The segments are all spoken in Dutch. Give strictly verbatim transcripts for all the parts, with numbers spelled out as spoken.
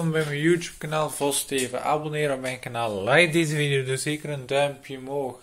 welkom bij mijn YouTube kanaal Vos Steven. Abonneer op mijn kanaal, like deze video, doe zeker een duimpje omhoog.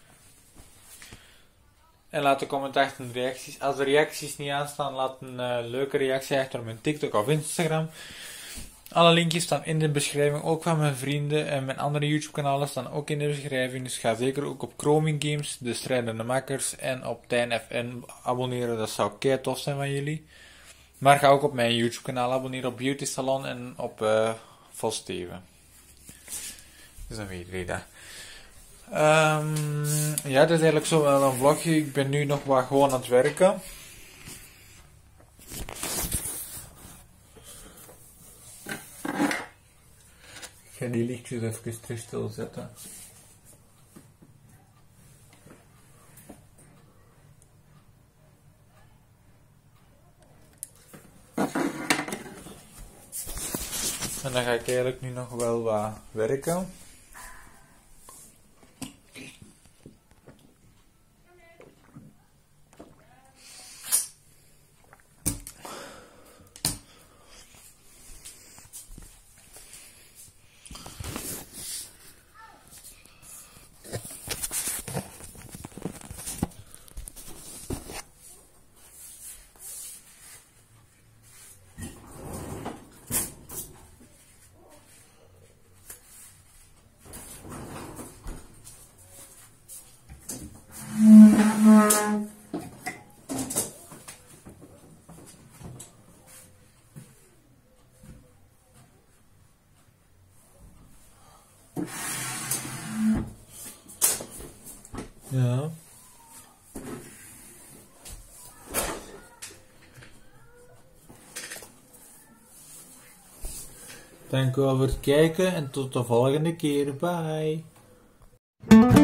En laat de commentaar achter en reacties. Als de reacties niet aanstaan, laat een uh, leuke reactie achter op mijn TikTok of Instagram. Alle linkjes staan in de beschrijving, ook van mijn vrienden en mijn andere YouTube kanalen staan ook in de beschrijving. Dus ga zeker ook op Chroming Games, de strijdende makkers en op Tijn F N abonneren, dat zou kei tof zijn van jullie. Maar ga ook op mijn YouTube kanaal abonneren, op Beauty Salon en op uh, Vos Steven. Dus dan weet je dat. Um, ja, het is eigenlijk zo wel een vlogje. Ik ben nu nog wat gewoon aan het werken. Ik ga die lichtjes even terug stilzetten. En dan ga ik eigenlijk nu nog wel wat werken. Ja. Dank u wel voor het kijken en tot de volgende keer. Bye.